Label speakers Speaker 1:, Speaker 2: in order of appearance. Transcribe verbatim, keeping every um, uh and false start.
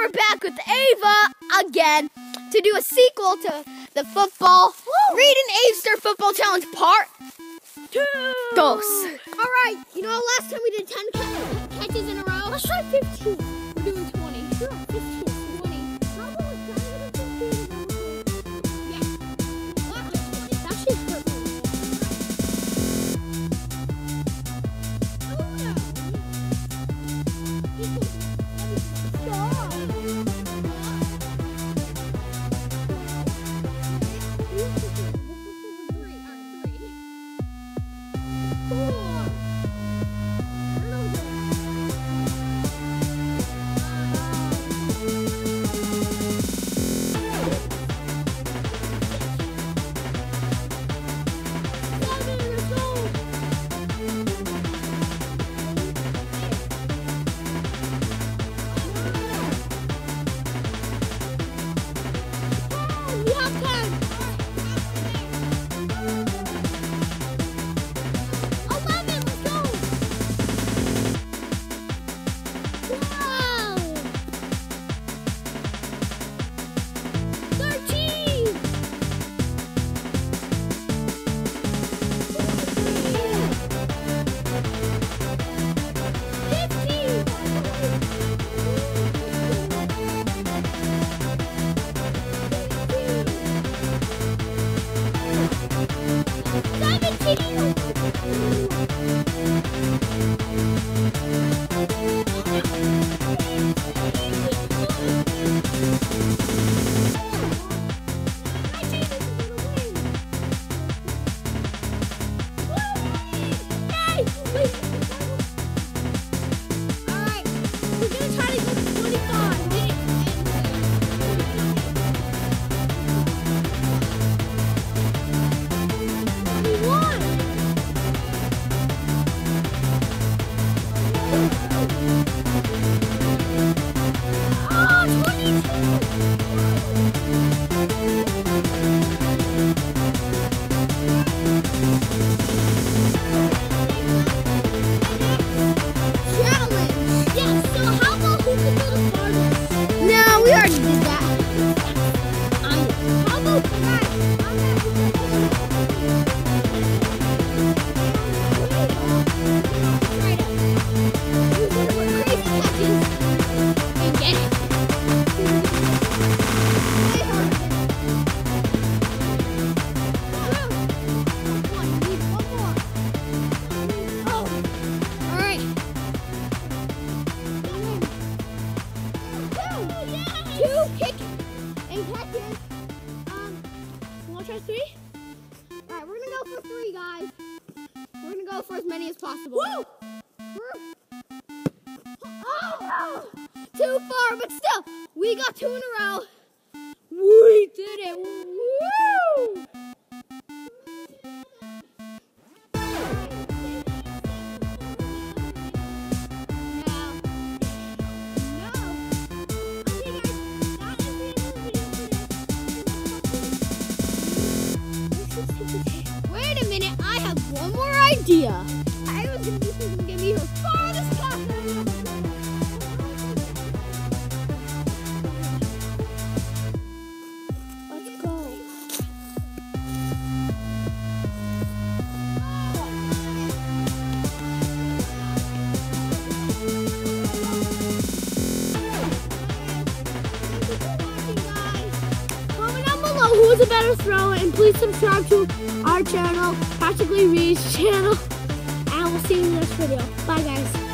Speaker 1: we're back with Ava again to do a sequel to the football Reid and Ava football challenge part two. Dos.
Speaker 2: All right, you know last time we did ten ca catches in a row. Let's try fifteen. We're doing twenty. Sure, fifteen, twenty. How about we try it fifteen? Yeah. What? That shit's perfect. Oh no. Stop. Three? Alright, we're gonna go for three, guys. We're gonna go for as many as possible. Woo! Oh! Too far, but still, we got two in a row. We did it! Woo!
Speaker 1: Wait a minute, I have one more idea.
Speaker 2: I was gonna do something to get me her farthest possible.
Speaker 1: Let's go.
Speaker 2: Comment down below who's a better thrower, and please subscribe to our channel, Practically Reid's channel, and we'll see you in the next video. Bye, guys.